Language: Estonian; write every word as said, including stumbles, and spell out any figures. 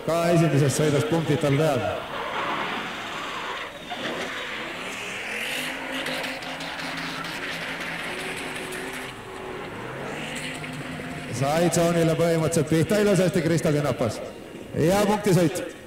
ka esimeses sõidus punktid tal peal. Sai tsoonile põhimõtteliselt pihta ilusasti Kristo Künnapas. Ja punktisõit.